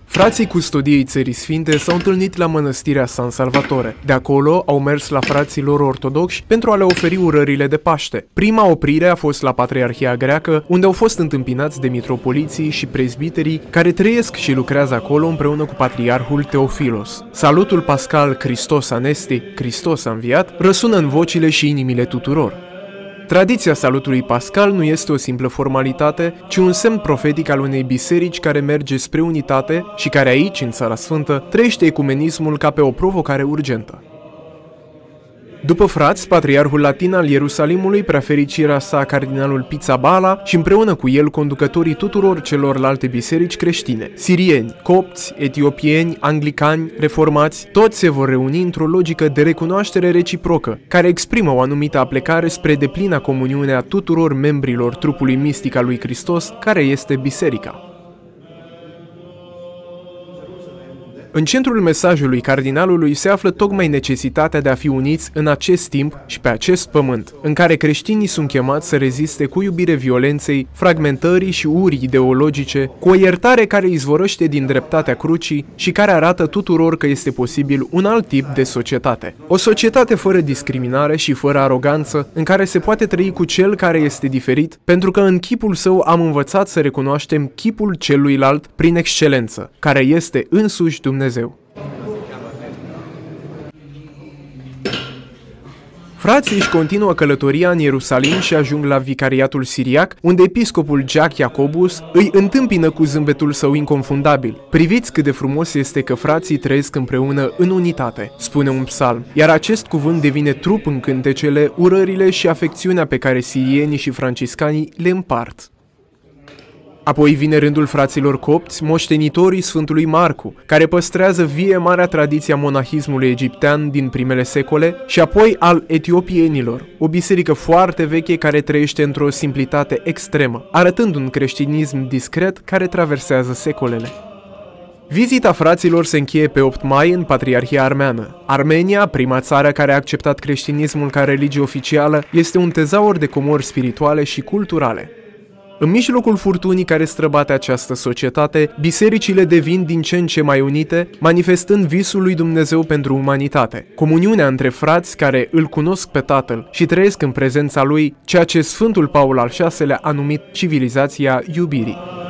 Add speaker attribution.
Speaker 1: Frații Custodiei Țării Sfinte s-au întâlnit la mănăstirea San Salvatore. De acolo au mers la frații lor ortodoxi pentru a le oferi urările de Paște. Prima oprire a fost la Patriarhia Greacă, unde au fost întâmpinați de mitropoliții și prezbiterii care trăiesc și lucrează acolo împreună cu patriarhul Teofilos. Salutul pascal Hristos Anesti, Hristos a înviat, răsună în vocile și inimile tuturor. Tradiția salutului pascal nu este o simplă formalitate, ci un semn profetic al unei biserici care merge spre unitate și care aici, în Țara Sfântă, trăiește ecumenismul ca pe o provocare urgentă. După frați, patriarhul latin al Ierusalimului, preafericirea sa cardinalul Pizzaballa și împreună cu el conducătorii tuturor celorlalte biserici creștine, sirieni, copți, etiopieni, anglicani, reformați, toți se vor reuni într-o logică de recunoaștere reciprocă, care exprimă o anumită aplecare spre deplina comuniune a tuturor membrilor trupului mistic al lui Hristos, care este biserica. În centrul mesajului cardinalului se află tocmai necesitatea de a fi uniți în acest timp și pe acest pământ, în care creștinii sunt chemați să reziste cu iubire violenței, fragmentării și urii ideologice, cu o iertare care izvorăște din dreptatea crucii și care arată tuturor că este posibil un alt tip de societate. O societate fără discriminare și fără aroganță, în care se poate trăi cu cel care este diferit, pentru că în chipul său am învățat să recunoaștem chipul celuilalt prin excelență, care este însuși Dumnezeu. Frații își continuă călătoria în Ierusalim și ajung la vicariatul siriac, unde episcopul Jack Jacobus îi întâmpină cu zâmbetul său inconfundabil. Priviți cât de frumos este că frații trăiesc împreună în unitate, spune un psalm, iar acest cuvânt devine trup în cântecele, urările și afecțiunea pe care sirienii și franciscanii le împart. Apoi vine rândul fraților copți, moștenitorii Sfântului Marcu, care păstrează vie marea tradiție a monahismului egiptean din primele secole, și apoi al etiopienilor, o biserică foarte veche care trăiește într-o simplitate extremă, arătând un creștinism discret care traversează secolele. Vizita fraților se încheie pe 8 mai în Patriarhia Armeană. Armenia, prima țară care a acceptat creștinismul ca religie oficială, este un tezaur de comori spirituale și culturale. În mijlocul furtunii care străbate această societate, bisericile devin din ce în ce mai unite, manifestând visul lui Dumnezeu pentru umanitate. Comuniunea între frați care îl cunosc pe Tatăl și trăiesc în prezența lui, ceea ce Sfântul Paul al VI-lea a numit civilizația iubirii.